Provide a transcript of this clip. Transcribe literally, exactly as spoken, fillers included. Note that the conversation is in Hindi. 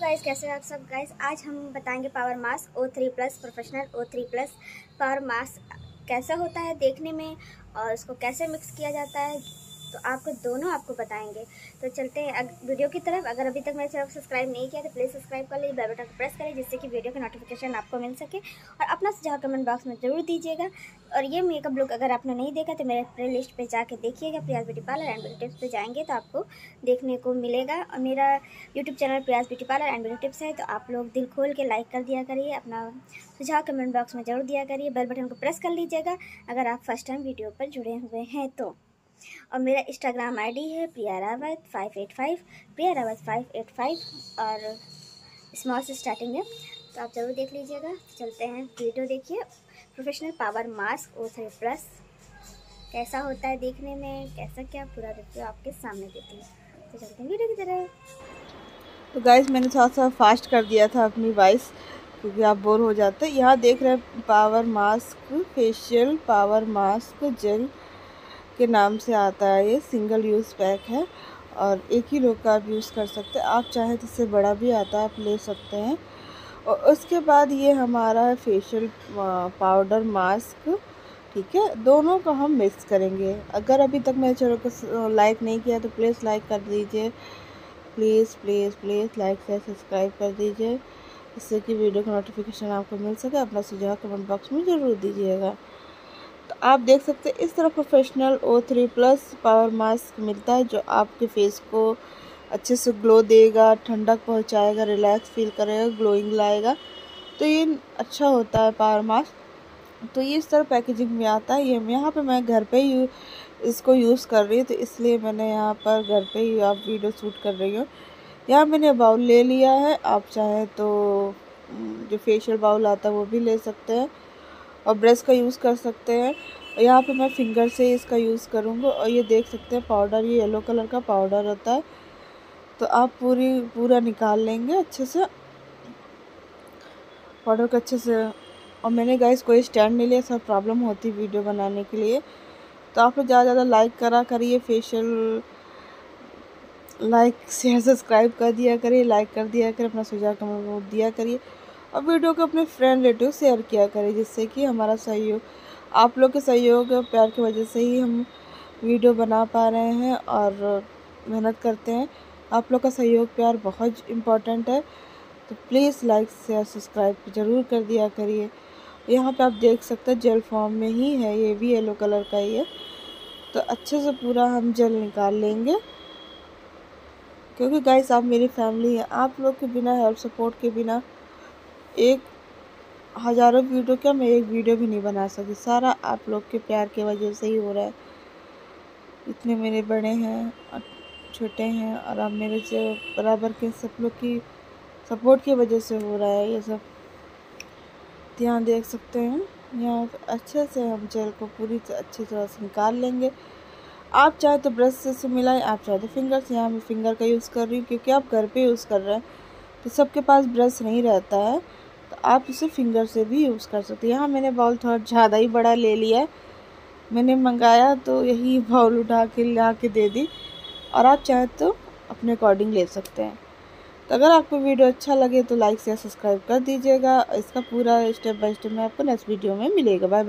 गाइस, कैसे हैं आप सब गाइस। आज हम बताएंगे power mask O three plus professional O three plus power mask कैसा होता है देखने में और इसको कैसे मिक्स किया जाता है, तो आपको दोनों आपको बताएंगे। तो चलते हैं वीडियो की तरफ। अगर अभी तक मेरे चैनल को सब्सक्राइब नहीं किया तो प्लीज़ सब्सक्राइब कर लीजिए, बेल बटन को प्रेस करें जिससे कि वीडियो की नोटिफिकेशन आपको मिल सके और अपना सुझाव कमेंट बॉक्स में ज़रूर दीजिएगा। और ये मेकअप लुक अगर आपने नहीं देखा तो मेरे प्ले लिस्ट पर जाके देखिएगा। Priya's beauty parlour and beauty tips पे जाएंगे तो आपको देखने को मिलेगा। और मेरा YouTube channel Priya's beauty parlour and beauty tips है, तो आप लोग दिल खोल के लाइक कर दिया करिए, अपना सुझाव कमेंट बॉक्स में ज़रूर दिया करिए, बेल बटन को प्रेस कर लीजिएगा अगर आप फर्स्ट टाइम वीडियो पर जुड़े हुए हैं तो। और मेरा इंस्टाग्राम आईडी है Priya Rawat five eight five, Priya Rawat five eight five, और स्मॉल से स्टार्टिंग है, तो आप ज़रूर देख लीजिएगा। चलते हैं वीडियो देखिए। Professional power mask O three plus कैसा होता है देखने में, कैसा क्या पूरा रिव्यू आपके सामने देती है। तो चलते हैं वीडियो की तरफ। तो गाइस, मैंने थोड़ा सा फास्ट कर दिया था अपनी वॉइस क्योंकि आप बोर हो जाते हैं। यहाँ देख रहे हैं power mask facial power mask gel के नाम से आता है। ये सिंगल यूज़ पैक है और एक ही लोग का आप यूज़ कर सकते हैं। आप चाहे तो इससे बड़ा भी आता है, आप ले सकते हैं। और उसके बाद ये हमारा है फेशियल पाउडर मास्क, ठीक है। दोनों को हम मिक्स करेंगे। अगर अभी तक मेरे चैनल को लाइक नहीं किया तो प्लीज़ लाइक कर दीजिए, प्लीज़ प्लीज़ प्लीज़ लाइक से सब्सक्राइब कर दीजिए जिससे कि वीडियो का नोटिफिकेशन आपको मिल सके। अपना सुझाव कमेंट बॉक्स में ज़रूर दीजिएगा। तो आप देख सकते हैं इस तरह professional O three plus power mask मिलता है जो आपके फेस को अच्छे से ग्लो देगा, ठंडक पहुंचाएगा, रिलैक्स फील करेगा, ग्लोइंग लाएगा। तो ये अच्छा होता है पावर मास्क। तो ये इस तरह पैकेजिंग में आता है। ये यहाँ पे मैं घर पे ही इसको यूज़ कर रही हूँ, तो इसलिए मैंने यहाँ पर घर पे ही आप वीडियो शूट कर रही हूँ। यहाँ मैंने बाउल ले लिया है, आप चाहें तो जो फेशियल बाउल आता है वो भी ले सकते हैं और ब्रश का यूज़ कर सकते हैं। यहाँ पे मैं फिंगर से इसका यूज़ करूँगा। और ये देख सकते हैं पाउडर, ये येलो कलर का पाउडर होता है, तो आप पूरी पूरा निकाल लेंगे अच्छे से पाउडर को अच्छे से। और मैंने गाइस कोई स्टैंड नहीं लिया, सब प्रॉब्लम होती वीडियो बनाने के लिए। तो आप लोग ज़्यादा ज़्यादा लाइक करा करिए, फेशियल लाइक शेयर सब्सक्राइब कर दिया करिए, लाइक कर दिया करिए, अपना सुझाव कमेंट दिया करिए और वीडियो को अपने फ्रेंड रिलेटिव शेयर किया करिए जिससे कि हमारा सहयोग, आप लोग के सहयोग और प्यार की वजह से ही हम वीडियो बना पा रहे हैं और मेहनत करते हैं। आप लोग का सहयोग प्यार बहुत इम्पोर्टेंट है, तो प्लीज़ लाइक शेयर सब्सक्राइब ज़रूर कर दिया करिए। यहाँ पे आप देख सकते हैं जेल फॉर्म में ही है, ये भी येलो कलर का ही है। तो अच्छे से पूरा हम जेल निकाल लेंगे क्योंकि गाइस आप मेरी फैमिली है। आप लोग के बिना, हेल्प सपोर्ट के बिना एक हज़ारों वीडियो क्या, मैं एक वीडियो भी नहीं बना सकती। सारा आप लोग के प्यार की वजह से ही हो रहा है। इतने मेरे बड़े हैं और छोटे हैं और अब मेरे जो बराबर के सब लोग की सपोर्ट की वजह से हो रहा है ये सब। ध्यान देख सकते हैं यहाँ अच्छे से हम जेल को पूरी अच्छी तरह से निकाल लेंगे। आप चाहे तो ब्रश से मिलाएं, आप चाहे तो फिंगर से। यहाँ मैं फिंगर का यूज़ कर रही हूँ क्योंकि आप घर पे यूज़ कर रहे हैं तो सबके पास ब्रश नहीं रहता है, तो आप इसे फिंगर से भी यूज़ कर सकते हैं। यहाँ मैंने बाउल थोड़ा ज़्यादा ही बड़ा ले लिया है, मैंने मंगाया तो यही बाउल उठा के ला के दे दी और आप चाहे तो अपने अकॉर्डिंग ले सकते हैं। तो अगर आपको वीडियो अच्छा लगे तो लाइक शेयर सब्सक्राइब कर दीजिएगा। इसका पूरा स्टेप बाय स्टेप में आपको नेक्स्ट वीडियो में मिलेगा। बाय।